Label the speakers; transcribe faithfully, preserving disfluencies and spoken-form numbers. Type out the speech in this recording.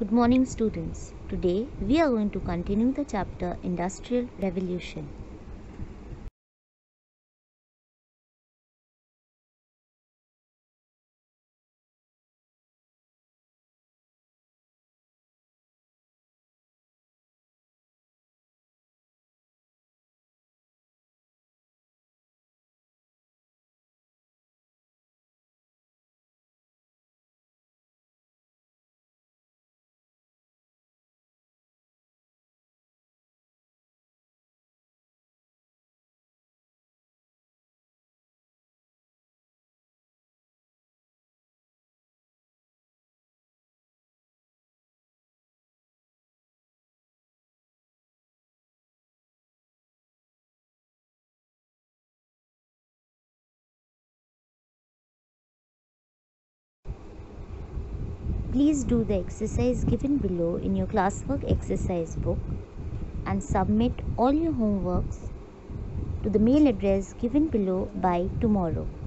Speaker 1: Good morning, students. Today we are going to continue the chapter Industrial Revolution. Please do the exercise given below in your classwork exercise book and submit all your homeworks to the mail address given below by tomorrow.